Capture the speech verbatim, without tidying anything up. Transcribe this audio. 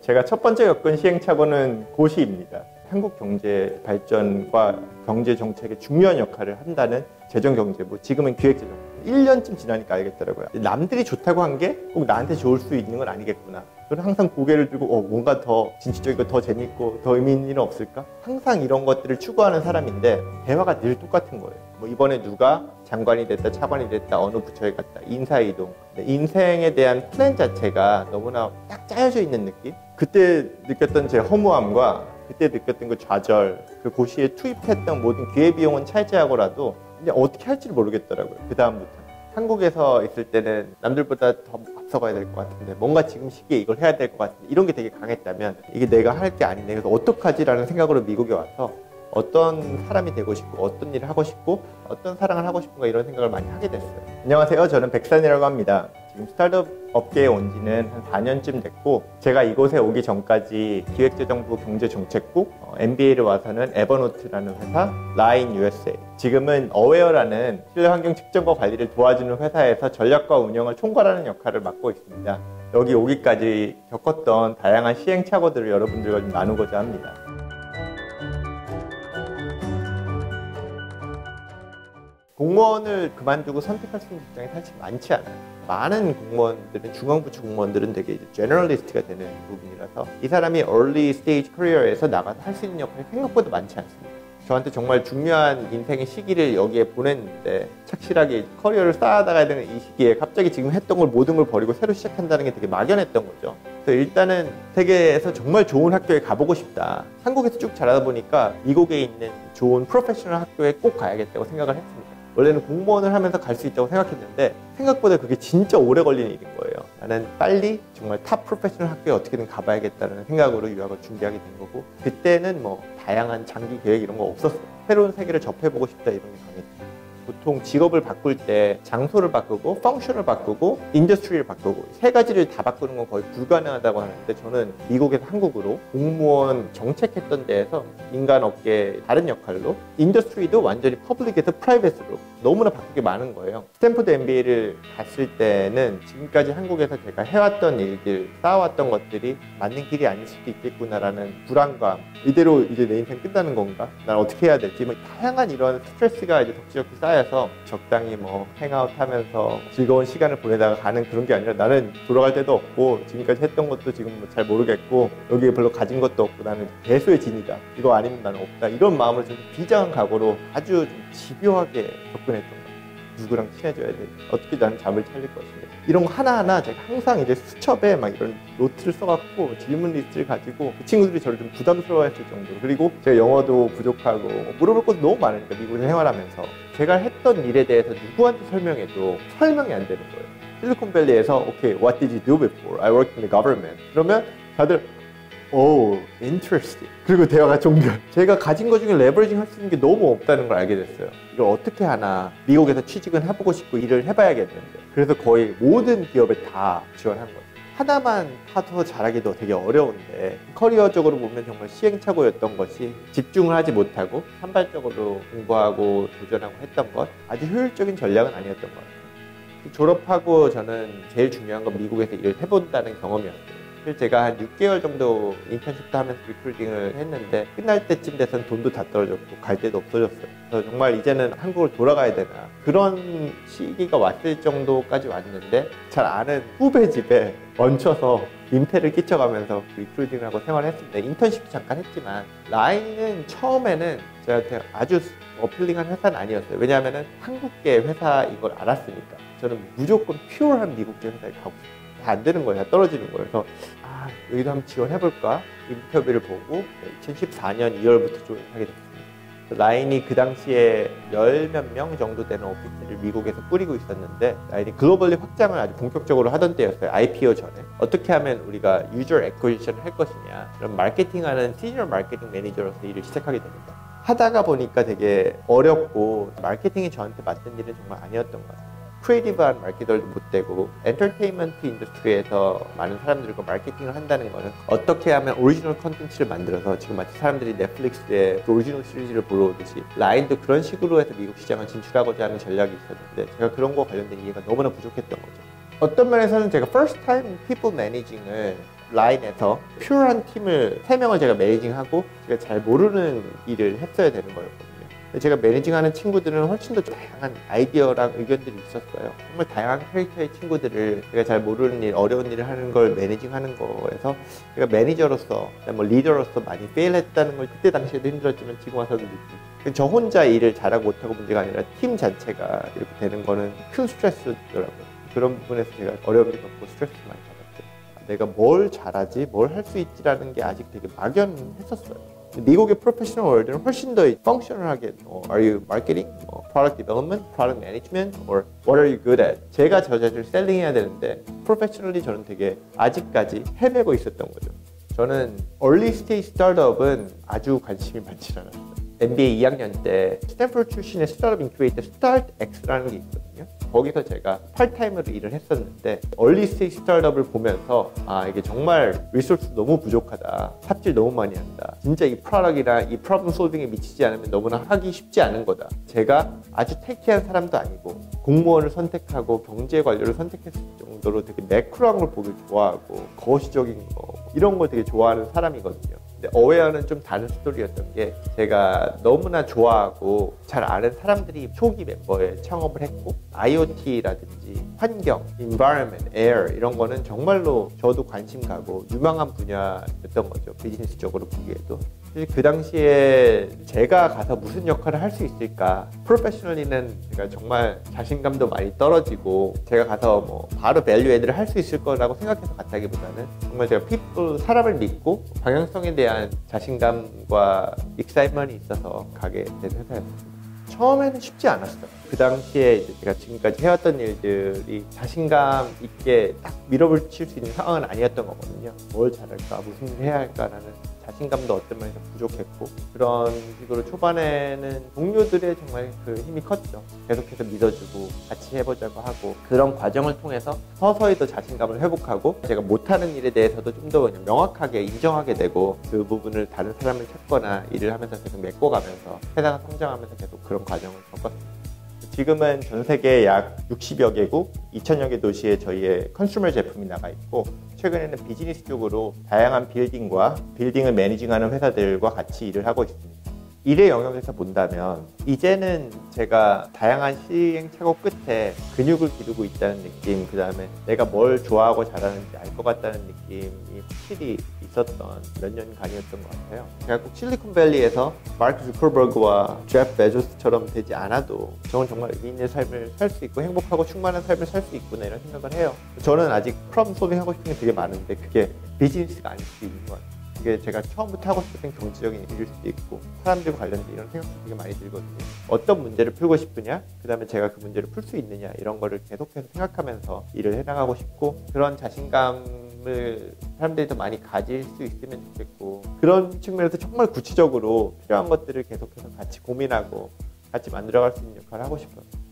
제가 첫 번째 겪은 시행착오는 고시입니다. 한국 경제 발전과 경제 정책에 중요한 역할을 한다는 재정경제부, 지금은 기획재정부. 일 년쯤 지나니까 알겠더라고요. 남들이 좋다고 한 게 꼭 나한테 좋을 수 있는 건 아니겠구나. 저는 항상 고개를 들고 어, 뭔가 더 진취적이고 더 재밌고 더 의미 있는 일은 없을까? 항상 이런 것들을 추구하는 사람인데 대화가 늘 똑같은 거예요. 뭐 이번에 누가 장관이 됐다, 차관이 됐다, 어느 부처에 갔다, 인사이동. 인생에 대한 플랜 자체가 너무나 딱 짜여져 있는 느낌? 그때 느꼈던 제 허무함과 그때 느꼈던 그 좌절, 그 고시에 투입했던 모든 기회비용은 차지하고라도 이제 어떻게 할지를 모르겠더라고요. 그 다음부터는. 한국에서 있을 때는 남들보다 더 앞서가야 될 것 같은데 뭔가 지금 시기에 이걸 해야 될 것 같은데 이런 게 되게 강했다면 이게 내가 할 게 아니네. 그래서 어떡하지? 라는 생각으로 미국에 와서 어떤 사람이 되고 싶고 어떤 일을 하고 싶고 어떤 사랑을 하고 싶은가 이런 생각을 많이 하게 됐어요. 안녕하세요. 저는 백산이라고 합니다. 지금 스타트업 업계에 온 지는 한 사 년쯤 됐고 제가 이곳에 오기 전까지 기획재정부 경제정책국, 어, 엠비에이를 와서는 에버노트라는 회사, 라인 유에스에이, 지금은 어웨어라는 실내 환경 측정과 관리를 도와주는 회사에서 전략과 운영을 총괄하는 역할을 맡고 있습니다. 여기 오기까지 겪었던 다양한 시행착오들을 여러분들과 좀 나누고자 합니다. 공무원을 그만두고 선택할 수 있는 직장이 사실 많지 않아요. 많은 공무원들은, 중앙부처 공무원들은 되게 제너럴리스트가 되는 부분이라서 이 사람이 early stage career에서 나가서 할 수 있는 역할이 생각보다 많지 않습니다. 저한테 정말 중요한 인생의 시기를 여기에 보냈는데 착실하게 커리어를 쌓아나가야 되는 이 시기에 갑자기 지금 했던 걸 모든 걸 버리고 새로 시작한다는 게 되게 막연했던 거죠. 그래서 일단은 세계에서 정말 좋은 학교에 가보고 싶다. 한국에서 쭉 자라다 보니까 미국에 있는 좋은 프로페셔널 학교에 꼭 가야겠다고 생각을 했습니다. 원래는 공무원을 하면서 갈 수 있다고 생각했는데 생각보다 그게 진짜 오래 걸리는 일인 거예요. 나는 빨리 정말 탑 프로페셔널 학교에 어떻게든 가봐야겠다는 생각으로 유학을 준비하게 된 거고 그때는 뭐 다양한 장기 계획 이런 거 없었어요. 새로운 세계를 접해보고 싶다 이런 게 강했죠. 보통 직업을 바꿀 때 장소를 바꾸고 펑션을 바꾸고 인더스트리를 바꾸고 세 가지를 다 바꾸는 건 거의 불가능하다고 하는데 저는 미국에서 한국으로 공무원 정책했던 데에서 인간 업계 다른 역할로 인더스트리도 완전히 퍼블릭에서 프라이빗으로 너무나 바뀌게 많은 거예요. 스탠포드 엠비에이를 갔을 때는 지금까지 한국에서 제가 해왔던 일들, 쌓아왔던 것들이 맞는 길이 아닐 수도 있겠구나라는 불안감, 이대로 이제 내 인생 끝나는 건가? 난 어떻게 해야 될지 뭐 다양한 이런 스트레스가 이제 덕지덕지 쌓여서 적당히 뭐 행아웃 하면서 즐거운 시간을 보내다가 가는 그런 게 아니라 나는 돌아갈 데도 없고 지금까지 했던 것도 지금 뭐 잘 모르겠고 여기에 별로 가진 것도 없고 나는 배수의 진이다. 이거 아니면 나는 없다. 이런 마음으로 좀 비장한 각오로 아주 좀 집요하게 접근했던 거예요. 누구랑 친해져야 돼? 어떻게 나는 잠을 차릴 것인가? 이런 거 하나하나 제가 항상 이제 수첩에 막 이런 노트를 써갖고 질문 리스트를 가지고 그 친구들이 저를 좀 부담스러워했을 정도로 그리고 제가 영어도 부족하고 물어볼 것도 너무 많으니까 미국에서 생활하면서 제가 했던 일에 대해서 누구한테 설명해도 설명이 안 되는 거예요. 실리콘밸리에서 오케이, what did you do before? I worked in the government. 그러면 다들 오, oh, interesting. 그리고 대화가 종결. 제가 가진 것 중에 레버리징 할 수 있는 게 너무 없다는 걸 알게 됐어요. 이걸 어떻게 하나 미국에서 취직은 해보고 싶고 일을 해봐야겠는데 그래서 거의 모든 기업에 다 지원한 거예요. 하나만 파서 잘하기도 되게 어려운데 커리어적으로 보면 정말 시행착오였던 것이 집중을 하지 못하고 산발적으로 공부하고 도전하고 했던 것 아주 효율적인 전략은 아니었던 것 같아요. 졸업하고 저는 제일 중요한 건 미국에서 일을 해본다는 경험이었어요. 제가 한 육 개월 정도 인턴십도 하면서 리크루팅을 했는데 끝날 때쯤 돼서는 돈도 다 떨어졌고 갈 데도 없어졌어요. 그래서 정말 이제는 한국을 돌아가야 되나 그런 시기가 왔을 정도까지 왔는데 잘 아는 후배 집에 얹혀서 민폐를 끼쳐가면서 리크루팅을 하고 생활했습니다. 인턴십도 잠깐 했지만 라인은 처음에는 저한테 아주 어필링한 회사는 아니었어요. 왜냐하면 한국계 회사인 걸 알았으니까 저는 무조건 퓨어한 미국계 회사에 가고 싶어요. 다 안 되는 거예요. 다 떨어지는 거예요. 그래서 아, 여기도 한번 지원해볼까? 인터뷰를 보고 이천십사 년 이월부터 조인하게 됐습니다. 라인이 그 당시에 열 몇 명 정도 되는 오피스를 미국에서 꾸리고 있었는데 라인이 글로벌리 확장을 아주 본격적으로 하던 때였어요. 아이피오 전에. 어떻게 하면 우리가 유저 애쿼지션을 할 것이냐 그런 마케팅하는 시니어 마케팅 매니저로서 일을 시작하게 됩니다. 하다가 보니까 되게 어렵고 마케팅이 저한테 맞는 일은 정말 아니었던 것 같아요. 크리에이티브한 마케터들도 못 되고 엔터테인먼트 인더스트리에서 많은 사람들과 마케팅을 한다는 거는 어떻게 하면 오리지널 컨텐츠를 만들어서 지금 마치 사람들이 넷플릭스에 그 오리지널 시리즈를 보러 오듯이 라인도 그런 식으로 해서 미국 시장을 진출하고자 하는 전략이 있었는데 제가 그런 거 관련된 이해가 너무나 부족했던 거죠. 어떤 면에서는 제가 first time people managing을 라인에서 퓨어한 팀을 세 명을 제가 매니징하고 제가 잘 모르는 일을 했어야 되는 거였거든요. 제가 매니징하는 친구들은 훨씬 더 다양한 아이디어랑 의견들이 있었어요. 정말 다양한 캐릭터의 친구들을 제가 잘 모르는 일, 어려운 일을 하는 걸 매니징하는 거에서 제가 매니저로서, 뭐 리더로서 많이 페일했다는 걸 그때 당시에도 힘들었지만 지금 와서도 느끼고, 저 혼자 일을 잘하고 못하고 문제가 아니라 팀 자체가 이렇게 되는 거는 큰 스트레스더라고요. 그런 부분에서 제가 어려움을 겪고 스트레스 많이 받았죠. 내가 뭘 잘하지, 뭘 할 수 있지라는 게 아직 되게 막연했었어요. 미국의 프로페셔널 월드는 훨씬 더 펑셔널하게 어, Are you marketing? 어, product development? product management? or what are you good at? 제가 저 자신을 셀링해야 되는데 프로페셔널리 저는 되게 아직까지 헤매고 있었던 거죠. 저는 early stage 스타트업은 아주 관심이 많지 않았어요. 엠비에이 이 학년 때 스탠포드 출신의 스타트업 인큐베이터 스타트엑스라는 게 있거든요. 거기서 제가 팔타임으로 일을 했었는데 얼리 스테이지 스타트업을 보면서 아 이게 정말 리소스 너무 부족하다, 삽질 너무 많이 한다, 진짜 이 프로덕이나 이 프로블럼 솔빙에 미치지 않으면 너무나 하기 쉽지 않은 거다. 제가 아주 테키한 사람도 아니고 공무원을 선택하고 경제 관료를 선택했을 정도로 되게 매크로한 걸 보기 좋아하고 거시적인 거 이런 걸 되게 좋아하는 사람이거든요. 근데 어웨어는 좀 다른 스토리였던 게 제가 너무나 좋아하고 잘 아는 사람들이 초기 멤버에 창업을 했고 아이오티라든지 환경, environment, air 이런 거는 정말로 저도 관심 가고 유망한 분야였던 거죠. 비즈니스적으로 보기에도. 그 당시에 제가 가서 무슨 역할을 할 수 있을까, 프로페셔널리는 제가 정말 자신감도 많이 떨어지고 제가 가서 뭐 바로 밸류 애드를 할 수 있을 거라고 생각해서 갔다기보다는 정말 제가 people, 사람을 믿고 방향성에 대한 자신감과 익사이먼이 있어서 가게 된 회사였습니다. 처음에는 쉽지 않았어요. 그 당시에 이제 제가 지금까지 해왔던 일들이 자신감 있게 딱 밀어붙일 수 있는 상황은 아니었던 거거든요. 뭘 잘할까, 무슨 일 해야 할까라는 자신감도 어떤 면에서 부족했고, 그런 식으로 초반에는 동료들의 정말 그 힘이 컸죠. 계속해서 믿어주고 같이 해보자고 하고, 그런 과정을 통해서 서서히 더 자신감을 회복하고 제가 못하는 일에 대해서도 좀 더 명확하게 인정하게 되고, 그 부분을 다른 사람을 찾거나 일을 하면서 계속 메꿔가면서 회사가 성장하면서 계속 그런 과정을 겪었습니다. 지금은 전 세계 약 육십여 개국, 이천여 개 도시에 저희의 컨슈머 제품이 나가 있고, 최근에는 비즈니스 쪽으로 다양한 빌딩과 빌딩을 매니징하는 회사들과 같이 일을 하고 있습니다. 일의 영역에서 본다면 이제는 제가 다양한 시행착오 끝에 근육을 기르고 있다는 느낌, 그 다음에 내가 뭘 좋아하고 잘하는지 알 것 같다는 느낌이 확실히 있었던 몇 년간이었던 것 같아요. 제가 꼭 실리콘밸리에서 마크 주커버그와 제프 베조스처럼 되지 않아도 저는 정말 의미 있는 삶을 살 수 있고 행복하고 충만한 삶을 살 수 있구나 이런 생각을 해요. 저는 아직 프로블럼 솔빙 하고 싶은 게 되게 많은데 그게 비즈니스가 아닐 수 있는 것 같아요. 이게 제가 처음부터 하고 싶은 경제적인 일일 수도 있고 사람들과 관련된 이런 생각도 되게 많이 들거든요. 어떤 문제를 풀고 싶으냐, 그 다음에 제가 그 문제를 풀 수 있느냐, 이런 거를 계속해서 생각하면서 일을 해나가고 싶고, 그런 자신감을 사람들이 더 많이 가질 수 있으면 좋겠고, 그런 측면에서 정말 구체적으로 필요한 것들을 계속해서 같이 고민하고 같이 만들어갈 수 있는 역할을 하고 싶어요.